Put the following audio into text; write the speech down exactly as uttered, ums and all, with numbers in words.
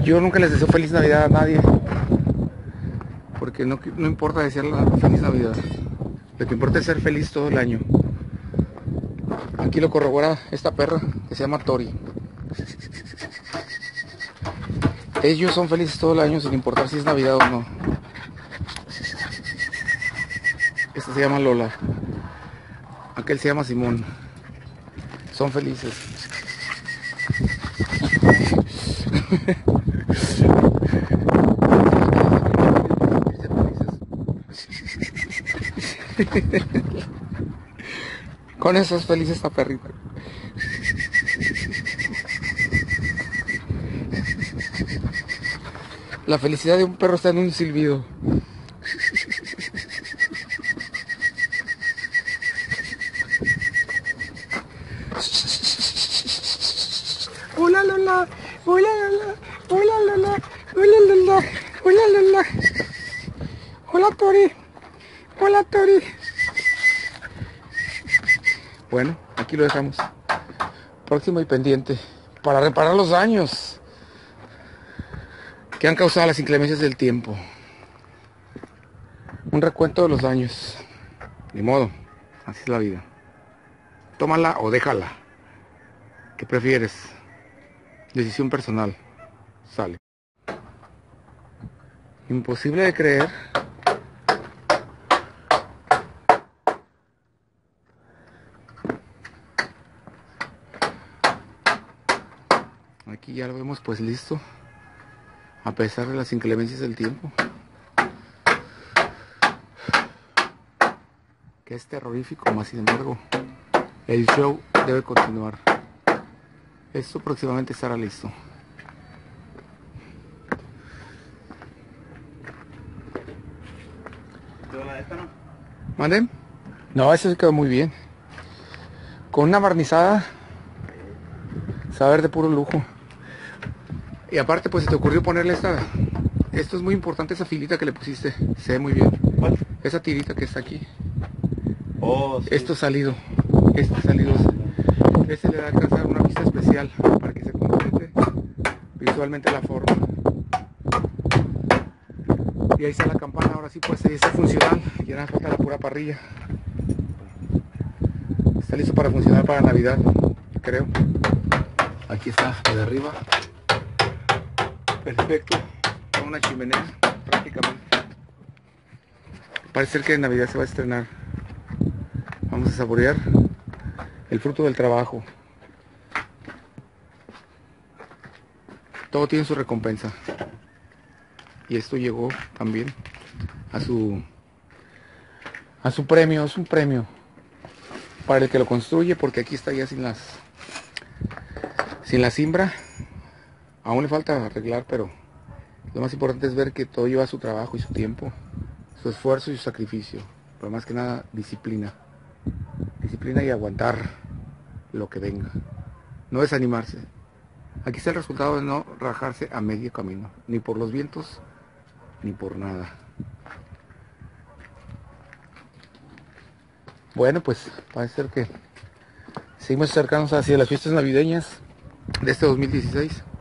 Yo nunca les deseo feliz Navidad a nadie, porque no, no importa desear la feliz Navidad. Lo que importa es ser feliz todo el año. Aquí lo corrobora esta perra que se llama Tori. Ellos son felices todo el año sin importar si es Navidad o no. Esta se llama Lola. Aquel se llama Simón. Son felices. Con eso es feliz esta perrita. La felicidad de un perro está en un silbido. Hola Lola, hola Lola, hola Lola, hola Lola, hola Lola, hola Tori, hola Tori. Bueno, aquí lo dejamos. Próximo y pendiente para reparar los daños que han causado las inclemencias del tiempo. Un recuento de los daños. Ni modo, así es la vida. Tómala o déjala. ¿Qué prefieres? Decisión personal. Sale. Imposible de creer. Aquí ya lo vemos pues listo. A pesar de las inclemencias del tiempo. Que es terrorífico, más sin embargo, el show debe continuar. Esto próximamente estará listo. ¿Esta no? ¿Manden? No, eso se quedó muy bien. Con una barnizada, saber de puro lujo. Y aparte, pues se te ocurrió ponerle esta. Esto es muy importante, esa filita que le pusiste. Se ve muy bien. ¿Cuál? Esa tirita que está aquí. Oh, sí. Esto salido. Este salido. Este le da a alcanzar una vista especial para que se complete visualmente la forma. Y ahí está la campana. Ahora sí, pues ahí está funcional. Ya nada falta la pura parrilla. Está listo para funcionar para Navidad, creo. Aquí está, de arriba. Perfecto. Con una chimenea, prácticamente. Parece ser que en Navidad se va a estrenar. Vamos a saborear el fruto del trabajo. Todo tiene su recompensa. Y esto llegó también a su a su premio. Es un premio para el que lo construye, porque aquí está ya sin las sin la cimbra. Aún le falta arreglar, pero lo más importante es ver que todo lleva su trabajo y su tiempo, su esfuerzo y su sacrificio, pero más que nada disciplina. Disciplina y aguantar lo que venga. No desanimarse. Aquí está el resultado de no rajarse a medio camino, ni por los vientos, ni por nada. Bueno, pues parece ser que seguimos acercándonos hacia las fiestas navideñas de este dos mil dieciséis.